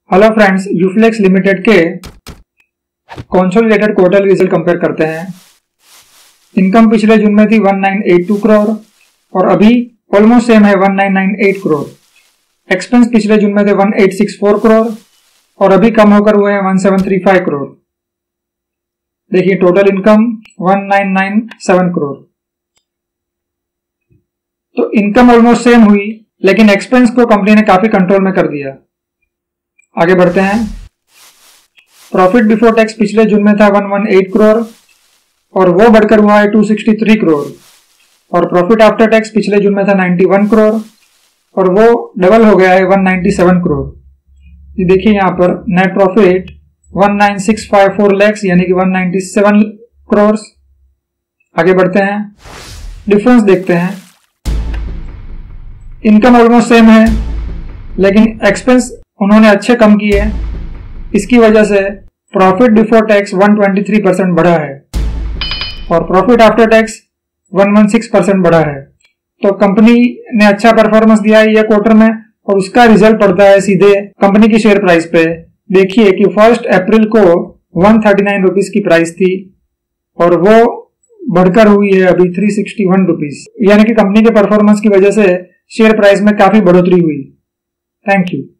Hello friends, Uflex limited के consolidated quarter result compare करते हैं। इनकम पिछले जून में थी 1982 करोड़ और अभी ऑलमोस्ट सेम है 1998 करोड़। एक्सपेंस पिछले जून में थे 1864 करोड़ और अभी कम होकर हुए हैं 1735 करोड़। देखिए टोटल इनकम 1997 करोड़। तो इनकम ऑलमोस्ट सेम हुई, लेकिन एक्सपेंस को कंपनी ने काफी कंट्रोल में कर दिया। आगे बढ़ते हैं। प्रॉफिट बिफोर टैक्स पिछले जून में था 118 करोड़ और वो बढ़कर हुआ है 263 करोड़ और प्रॉफिट आफ्टर टैक्स पिछले जून में था 91 करोड़ और वो डबल हो गया है 197 करोड़। ये देखिए यहाँ पर नेट प्रॉफिट 19654 लैक्स यानी कि 197 करोड़। आगे बढ़ते हैं, डिफरेंस देखते हैं। इनकम ऑलमोस्ट सेम है, लेकिन एक्सपेंस उन्होंने अच्छे कम किए। इसकी वजह से प्रॉफिट बिफोर टैक्स 123% बढ़ा है और प्रॉफिट आफ्टर टैक्स 116% बढ़ा है। तो कंपनी ने अच्छा परफॉर्मेंस दिया है ये क्वार्टर में और उसका रिजल्ट पड़ता है सीधे कंपनी की शेयर प्राइस पे। देखिए कि 1 अप्रैल को 139 रुपीज की प्राइस थी और वो बढ़कर हुई है अभी 361 रुपीज, यानी कि कंपनी के परफॉर्मेंस की वजह से शेयर प्राइस में काफी बढ़ोतरी हुई। Thank you.